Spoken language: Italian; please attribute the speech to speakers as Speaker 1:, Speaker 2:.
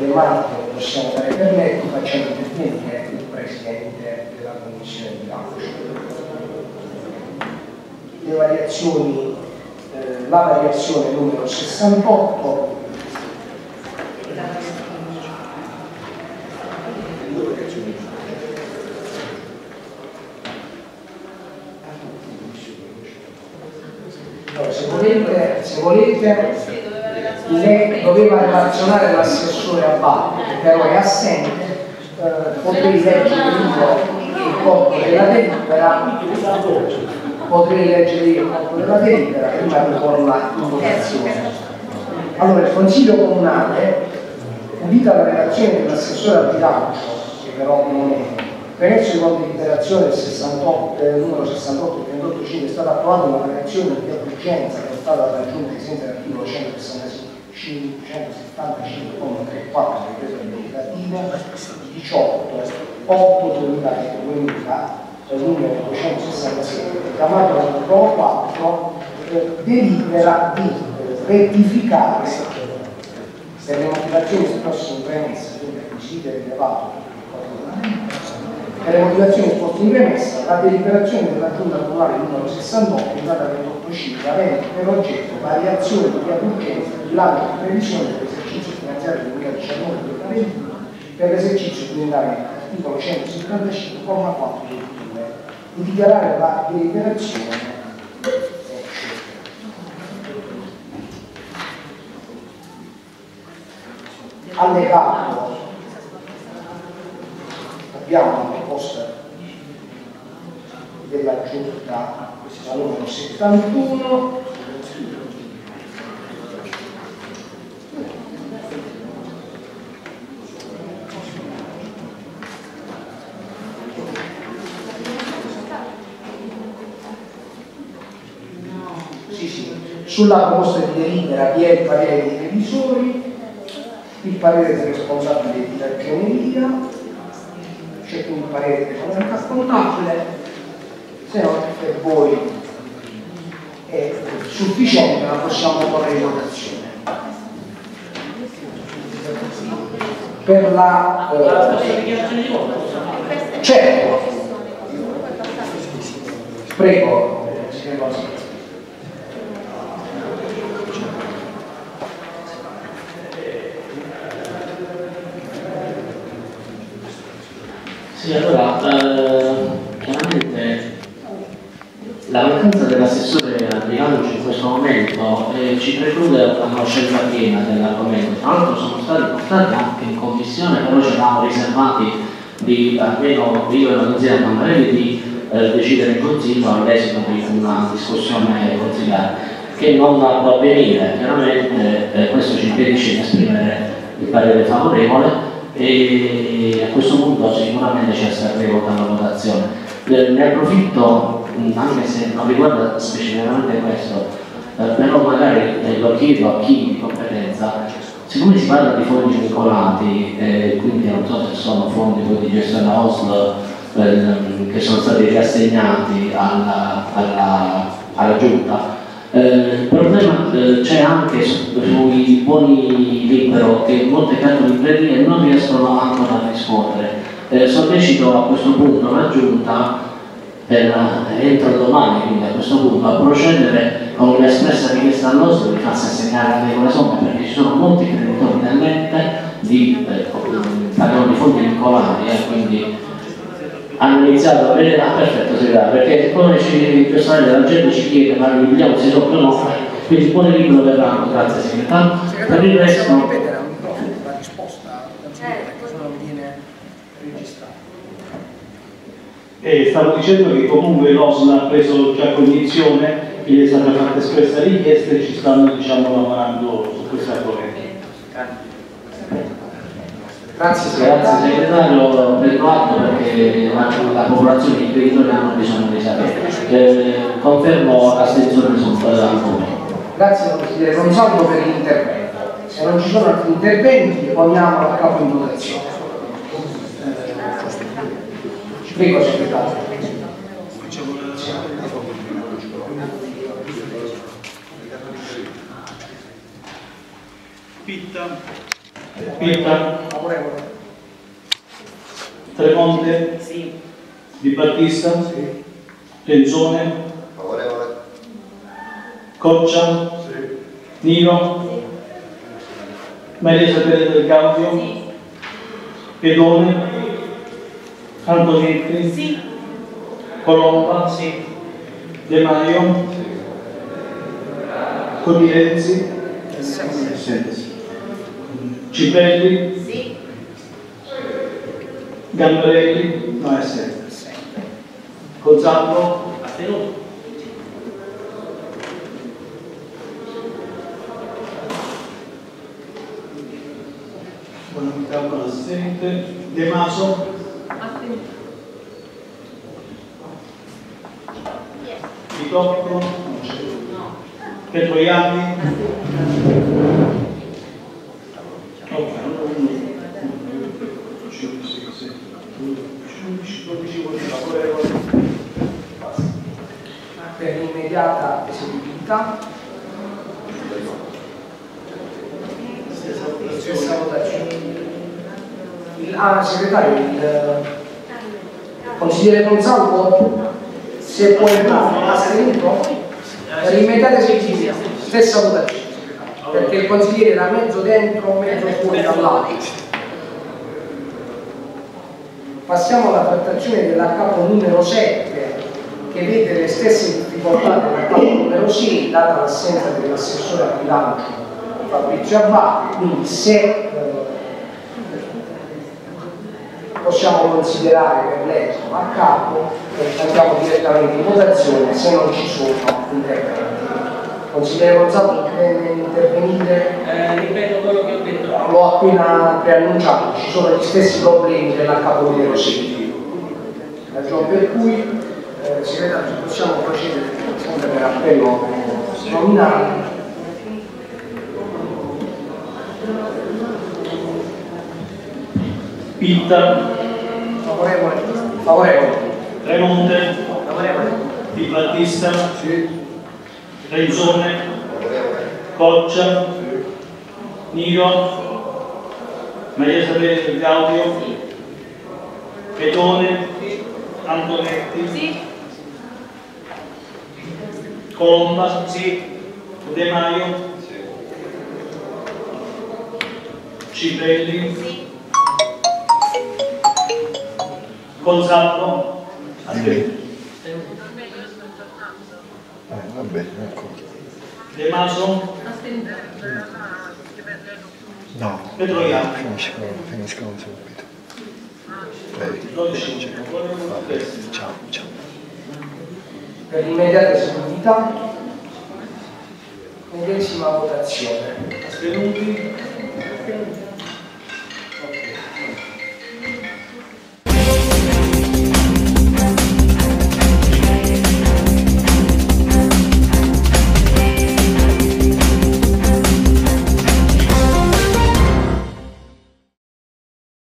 Speaker 1: telematico possiamo dare per letto, facciamo intervenire il Presidente della Commissione di bilancio. Le variazioni, la variazione numero 68 se volete lei doveva relazionare l'assessore Abate, che però è assente, potrei leggere il corpo della delibera, prima di porla in votazione. Allora, il Consiglio Comunale invita la relazione dell'assessore al bilancio, che però non è. Premesso con deliberazione del numero 68 385 è stata approvata una relazione di urgenza che è stata raggiunta ai sensi dell'articolo 175,34 del decreto legislativo 18/8/2000 numero 267, chiamato l'articolo 4, delibera di rettificare per le motivazioni esposte in premessa, quindi requisite rilevato per le motivazioni esposte in premessa, la deliberazione della Giunta Comunale numero 68 in data 28/5 avente per oggetto variazione di via d'urgenza di bilancio di previsione dell'esercizio finanziario 2019-2021 per l'esercizio triennale articolo 175,4 del 2 di dichiarare la deliberazione allegato. Abbiamo una proposta della Giunta, questa numero 71, sulla proposta di delibera vi è il parere dei revisori, il parere del responsabile di ragioneria, c'è quindi il parere dell'economia contabile. Se no per voi è sufficiente, la possiamo porre in votazione. Per la certo, prego.
Speaker 2: Sì, allora, chiaramente la mancanza dell'assessore al bilancio in questo momento ci preclude una conoscenza piena dell'argomento. Tra l'altro sono stati portati anche in commissione, però ci eravamo riservati di, almeno io e la consigliera Mandarelli, di decidere in consiglio all'esito di una discussione consigliare, che non può avvenire. Chiaramente questo ci impedisce di esprimere il parere favorevole e a questo punto sicuramente ci asterremo dalla votazione. Ne approfitto, anche se non riguarda specificamente questo, però magari lo chiedo a chi di competenza, siccome si parla di fondi vincolati, quindi non so se sono fondi di gestione OSL che sono stati riassegnati alla Giunta, il problema c'è anche sui buoni libero che molte carte librerie non riescono ancora a riscuotere. Sollecito a questo punto la Giunta entro domani, quindi a questo punto, a procedere con un'espressa richiesta al nostro di farsi assegnare anche quelle somme, perché ci sono molti creditori nell'ente di fondi vincolati, quindi hanno iniziato a vedere, perfetto, perché come il personale della gente ci chiede, ma li vediamo se sono o no, quindi il buone libro verranno, grazie segretario. Per il resto
Speaker 1: la risposta perché non viene registrata.
Speaker 3: Stavo dicendo che comunque l'OSL ha preso già cognizione, gli è stata fatta espressa richiesta e ci stanno lavorando su questo argomento.
Speaker 2: Grazie segretario, prendo atto perché la popolazione di creditori hanno bisogno di sapere. Confermo l'astensione sul argomento.
Speaker 1: Grazie consigliere Gonzalo per l'intervento. Se non ci sono altri interventi, poniamo a capo in votazione. Prego segretario.
Speaker 3: Pitta, Pitta,
Speaker 1: Favorevole.
Speaker 3: Tremonte,
Speaker 4: Sì.
Speaker 3: Di Battista,
Speaker 1: Sì.
Speaker 3: Renzone,
Speaker 5: Favorevole.
Speaker 3: Coccia, Niro, Maria Sapere del Gaudio,
Speaker 4: Sì.
Speaker 3: Pedone, Antonetti,
Speaker 4: Sì.
Speaker 3: Colomba, De Maio, Conilenzi, Cipelli,
Speaker 4: Sì.
Speaker 3: Gambarelli, no, è sempre. Gonzalo,
Speaker 2: Astenuto.
Speaker 3: Buonamente assente. De Maso,
Speaker 4: Astenuto.
Speaker 3: Di Tocco, non c'è. Petroiani,
Speaker 1: Per l'immediata eseguibilità, stessa votazione. Segretario, il consigliere Gonzalo, se può astenuto, per l'immediata eseguibilità, stessa votazione, perché il consigliere era mezzo dentro, mezzo fuori dall'altro. Passiamo alla trattazione della capo numero 7, che vede le stesse difficoltà della capo numero 6, data l'assenza dell'assessore al bilancio Fabrizio Abbate, quindi se possiamo considerare per l'esito a capo, andiamo direttamente in votazione se non ci sono interventi. Consigliere Gonzalo, intervenire?
Speaker 2: Ripeto quello che ho detto.
Speaker 1: L'ho appena preannunciato, ci sono gli stessi problemi della capo numero 6. Ragione per cui, segretario, possiamo procedere sempre per appello nominale.
Speaker 3: Pitta,
Speaker 1: Favorevole? Favorevole.
Speaker 3: Tremonte,
Speaker 1: Favorevole.
Speaker 3: Di Battista, Renzone,
Speaker 5: Favorevole.
Speaker 3: Coccia, Niro, Maria Sapere del Gaudio, Pedone, Antonetti,
Speaker 4: Sì.
Speaker 3: Colomba, De Maio, Cipelli,
Speaker 4: Sì.
Speaker 3: Gonzalo,
Speaker 5: Va bene, ecco.
Speaker 3: De Maso,
Speaker 4: Astenuto.
Speaker 5: No,
Speaker 3: Petroiani.
Speaker 5: finiscono subito.
Speaker 3: 12.
Speaker 5: Ciao, ciao.
Speaker 1: Per l'immediata eseguibilità, medesima votazione.
Speaker 3: Astenuti,